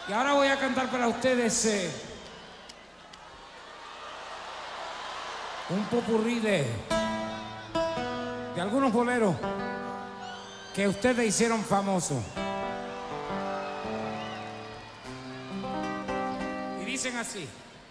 Y ahora voy a cantar para ustedes un popurrí de algunos boleros que ustedes hicieron famosos. Y dicen así.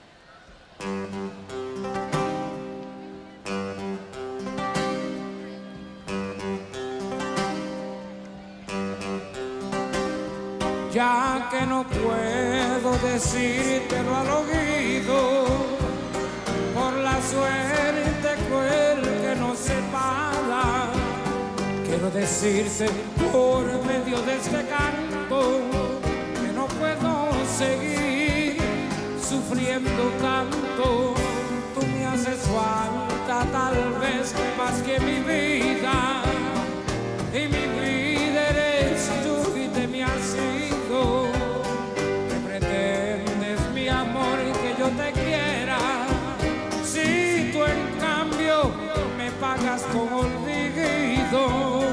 Ya que no puedo decírtelo al oído, por la suerte cruel que nos separa, quiero decirte por medio de este canto que no puedo seguir sufriendo tanto. Tú me haces falta tal vez más que mi vida, y mi vida eres tú y te me has ido. ¿Qué pretendes, mi amor, que yo te quiera, si tú en cambio me pagas con olvido?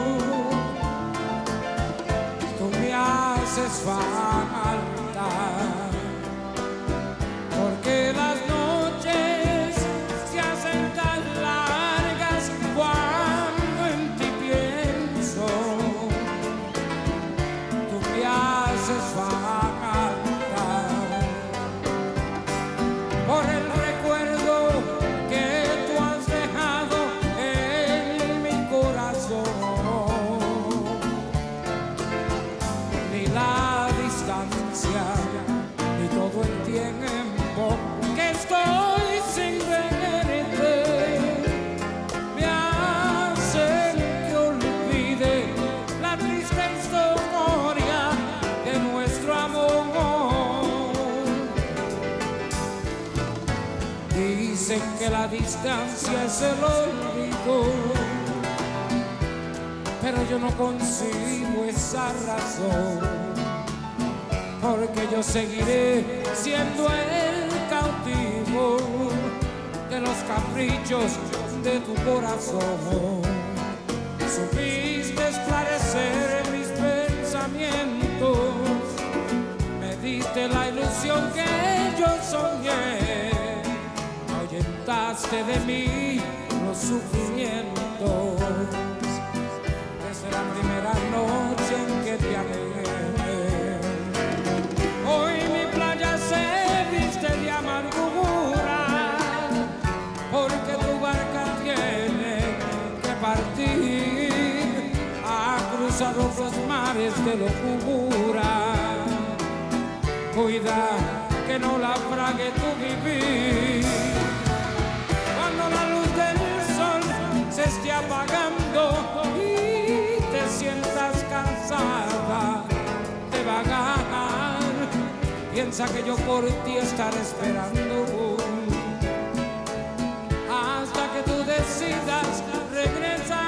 Tú me haces falta, porque las noches se hacen tan largas cuando en ti pienso. Tú me haces falta por el recuerdo que tú has dejado en mi corazón. Ni la distancia ni todo el tiempo que estoy sin verte me hacen que olvide la triste historia de nuestro amor. Dicen que la distancia es el olvido, pero yo no consigo esa razón, porque yo seguiré siendo el cautivo de los caprichos de tu corazón. Supiste esclarecer mis pensamientos, me diste la ilusión que yo soñé, ahuyentaste de mí los sufrimientos. Desde la primera noche en que te amé, hoy mi playa se viste de amargura, porque tu barca tiene que partir a cruzar otros mares de locura. Cuida que no la frague tu vivir, cuando la luz del sol se esté apagando y te sientas cansada de vagar. Piensa que yo por ti estaré esperando hasta que tú decidas regresar.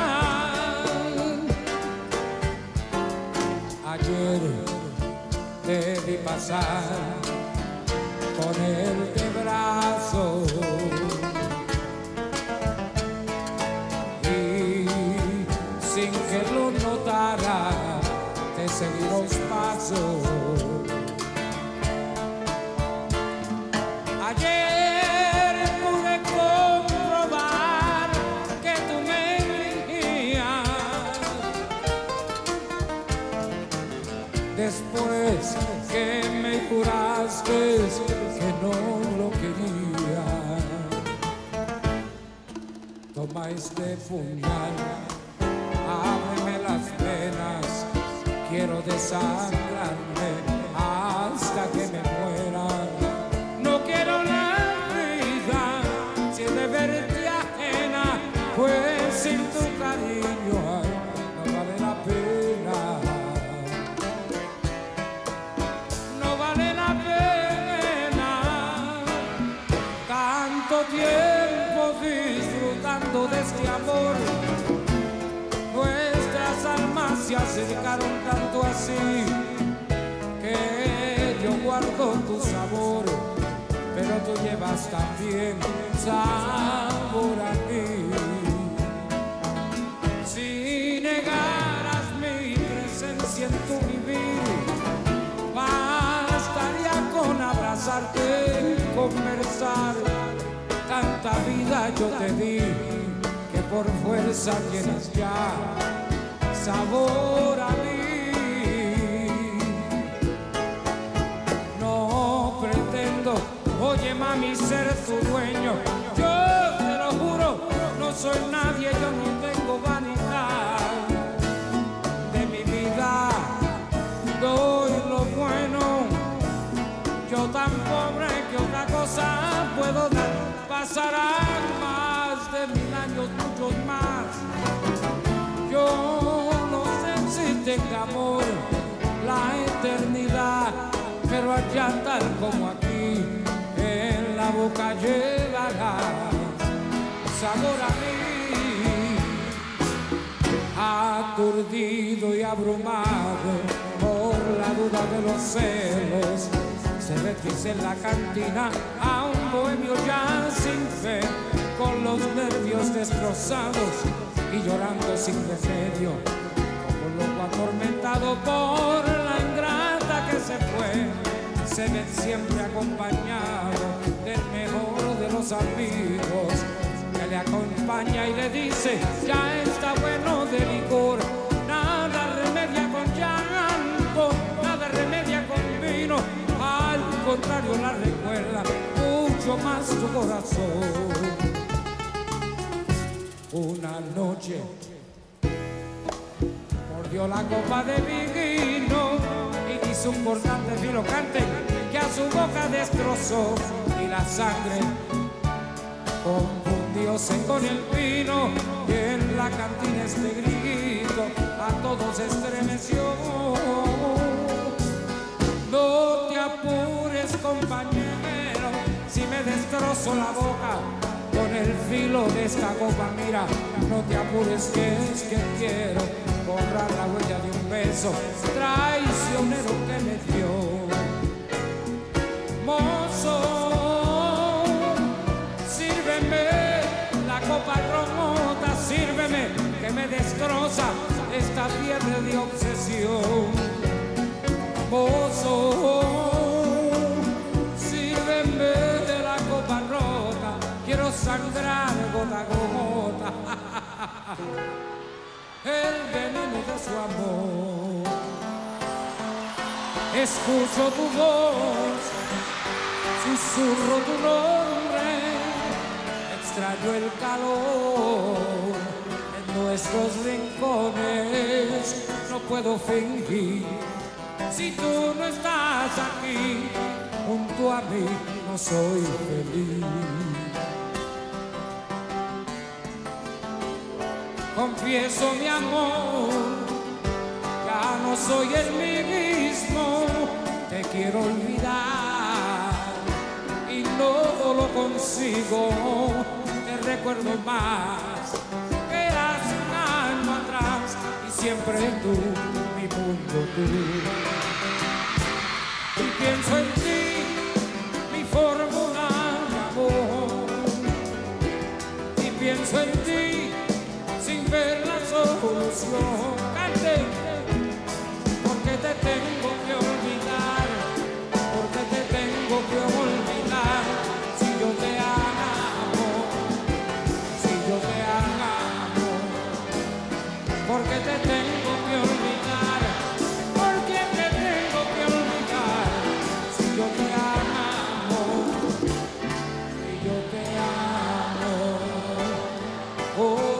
Ayer te vi pasar con el brazo y sin que lo notara te seguí los pasos. Ayer pude comprobar que tú me querías, después que me juraste que no lo quería. Toma este puñal, ábreme las venas, quiero desangrarme hasta que me muera. No quiero la vida si es de verte ajena, pues sin tu cariño ay, no vale la pena. No vale la pena tanto tiempo disfrutando de este amor. Nuestras almas se acercaron tanto así que yo guardo tu sabor, pero tú llevas también sabor a mí. Si negaras mi presencia en tu vivir, abrazarte, conversar. Tanta vida yo te di que por fuerza tienes ya sabor a mí. No pretendo, oye mami, ser tu dueño. Yo te lo juro, no soy nadie, yo no tengo vanidad. De mi vida doy lo bueno, yo tan pobre que otra cosa puedo dar. Pasarán más de 1000 años, muchos más. Yo no sé si tenga amor la eternidad, pero allá tal como aquí, en la boca llevarás sabor a mí. Aturdido y abrumado por la duda de los celos, se retrisa en la cantina a un bohemio ya sin fe, con los nervios destrozados y llorando sin remedio, como loco atormentado por la ingrata que se fue. Se ve siempre acompañado del mejor de los amigos, que le acompaña y le dice: ya está bueno de licor, nada remedia con llanto, nada remedia con vino. Al contrario, la recuerda mucho más tu corazón. Una noche mordió la copa de mi vino y hizo un cortante filocante que a su boca destrozó, y la sangre confundióse con el vino, y en la cantina este grito a todos estremeció. No te apures, compañero, si me destrozo la boca con el filo de esta copa. Mira, no te apures, que es que quiero borrar la huella de un beso traicionero que me dio. Mozo, sírveme la copa rota, sírveme, que me destroza esta fiebre de obsesión. Mozo, sírveme de la copa rota, quiero sangrar gota a gota el veneno de su amor. Escucho tu voz, susurro tu nombre, extraño el calor en nuestros rincones, no puedo fingir. Si tú no estás aquí, junto a mí no soy feliz. Confieso mi amor, ya no soy el mismo. Te quiero olvidar y no lo consigo. Te recuerdo más que hace un año atrás, y siempre tú, mi mundo tú. Y pienso en ti, mi fórmula de amor. Y pienso en ti sin ver la solución. Cante, porque te tengo que olvidar, porque te tengo que olvidar. Si yo te amo, si yo te amo, porque te tengo que olvidar, porque te tengo que olvidar. Si yo te amo, si yo te amo. Oh.